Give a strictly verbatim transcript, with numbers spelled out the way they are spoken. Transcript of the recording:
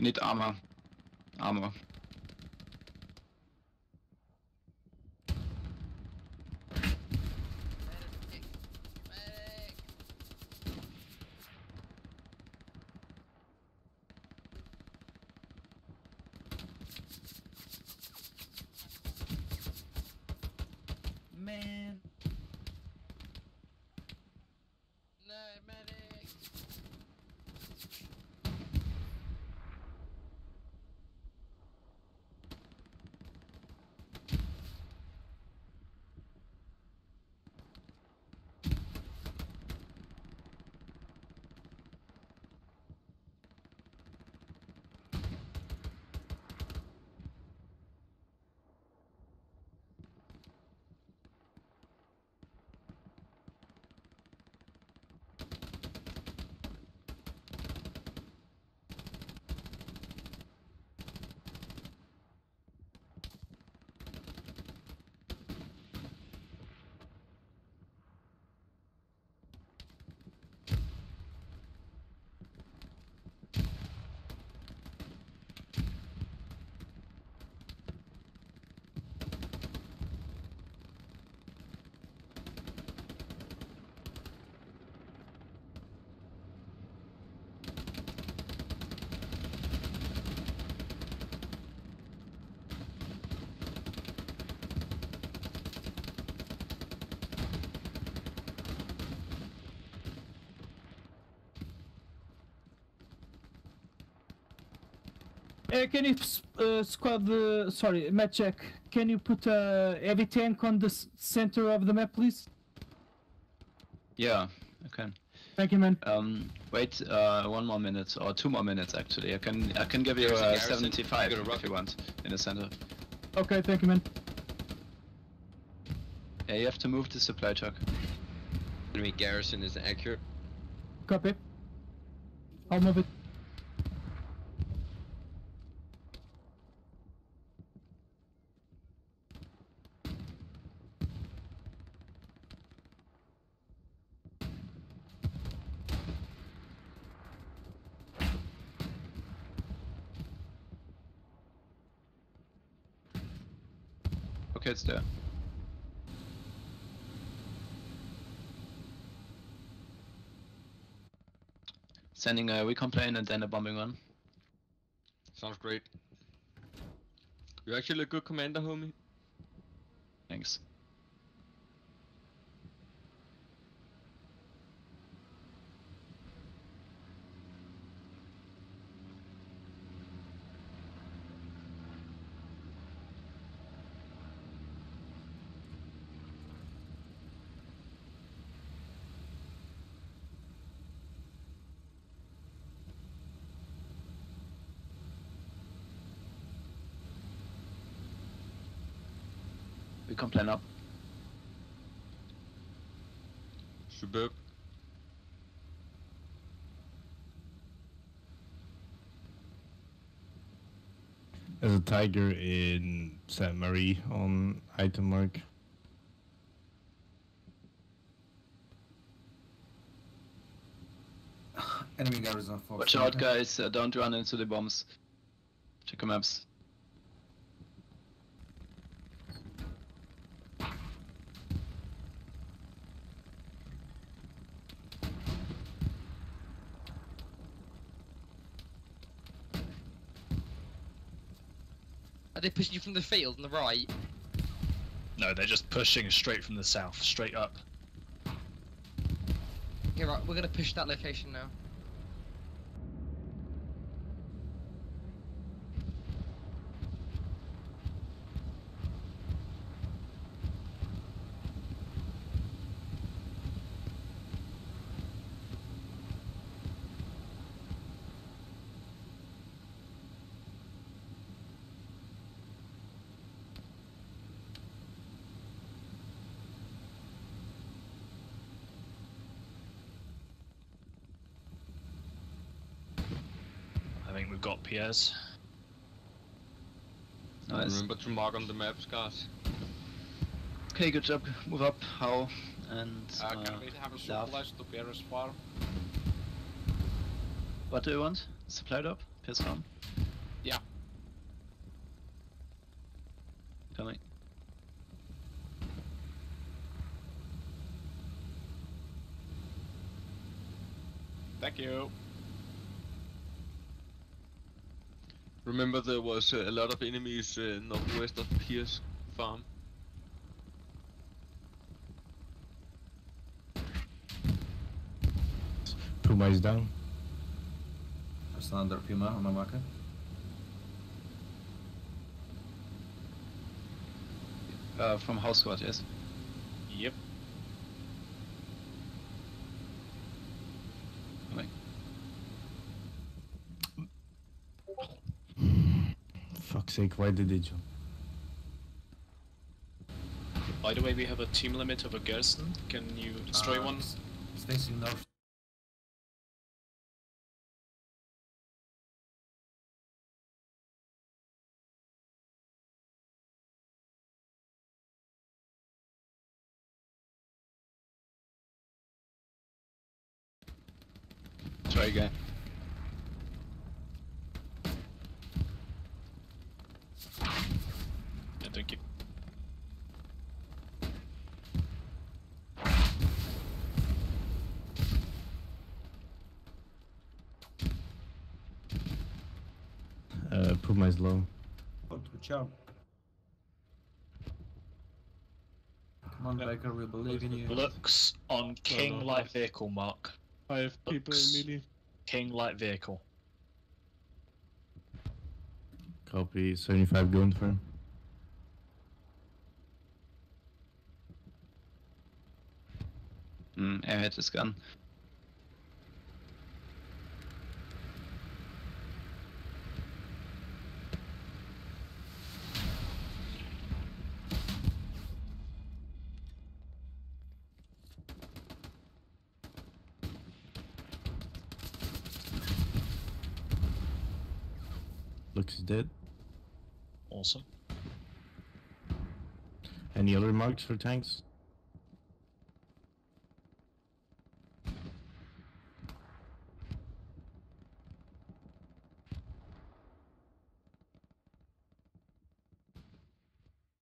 Need armor. Armor. Man. No, medic. Uh, can you uh, squad uh, sorry, map check. Can you put a heavy tank on the s center of the map, please? Yeah, I can. Thank you, man. Um, wait, uh, one more minute or two more minutes actually. I can I can give you There's a uh, garrison. seventy-five You got a if you want in the center. Okay, thank you, man. Yeah, you have to move the supply truck. Enemy garrison is accurate. Copy. I'll move it. Okay, it's there. Sending a recon plane and then a bombing run. Sounds great. You're actually a good commander, homie. Thanks. Recon plane up. Superb. There's a tiger in Saint Marie on item mark. Enemy garrison for. Watch out, guys! Uh, don't run into the bombs. Check your maps. Are they pushing you from the field on the right? No, they're just pushing straight from the south, straight up. Yeah, right, we're gonna push that location now. I think we've got Pierre's. Nice. Remember to mark on the maps, guys. Okay, good job. Move up. How? And Uh, uh, can we have a love. supplies to Pierre's farm? What do you want? Supply drop? Pierce farm? Thank you. Remember there was uh, a lot of enemies uh, northwest of Pierce Farm. Puma is down. There's another Puma on my marker. Uh, from house squad, yes. Yep. Coming. Fuck's sake, why did they jump? By the way, we have a team limit of a garrison. Can you destroy Uh, one? s- It's facing north. Try again. Yeah, thank you. Uh, Puma is low. Good job. Come on, Yeah. Baker, we believe in you. Looks on King no, light no. vehicle mark. Five people Looks. immediately. King light vehicle. Copy, seventy-five going for him. Mm, er hit his gun. Looks dead. Awesome. Any other marks for tanks?